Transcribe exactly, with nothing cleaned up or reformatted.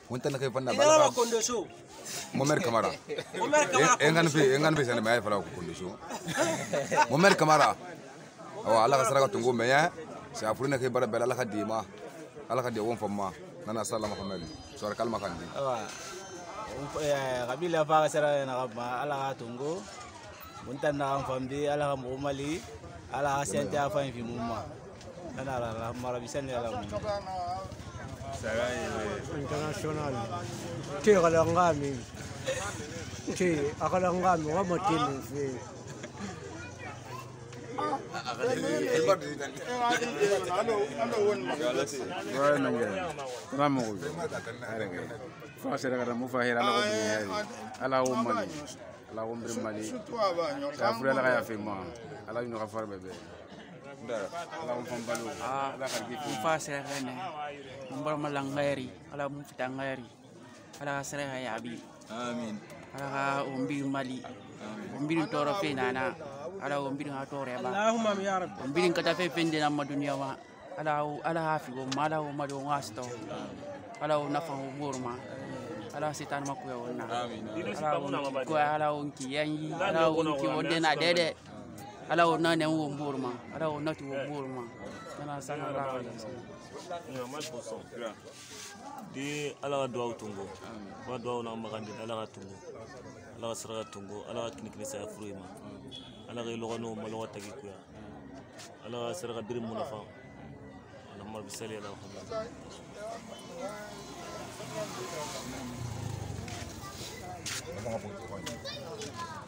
وانت انك يفنى بالك كوندوشو ممر كاميرا ممر كاميرا انغان في انغان في سنه ما يفلا كوندوشو ممر كاميرا او على سرقه تنقوم ميا سافرنا كي بره بلا خديما على خدي وون فما انا سلام محمد سوار كلمه كان قبيله فاغ سرا نغما على تنقو وانت نعم فمدي على مغملي على سنتي فاين في موما انا لا مره بيسني على international ti kala ngami ti akala ngami wa motini fi Ah, mufasira kene mbara malangari ala mufitangari ala sere ya abi amin ala umbi mali umbi toro fe nana ala umbi ha toro ba allahumma ya rab umbi kata fe fende na madunya wa ala ala hafi go mala o mado ngasto ala nafa umurma ala sitan makuya wonna amin ala ko ala onki yanyi ala onki wonde na dede ala wonna ne wo umurma ala wonna tu umurma kana sana la di ala doa tungo wa doa na magandi ala tungo ala sara tungo ala kinikini sa fruima ala ga logano malo tagi kuya ala sara birim munafa ala mar bisali ala Vamos a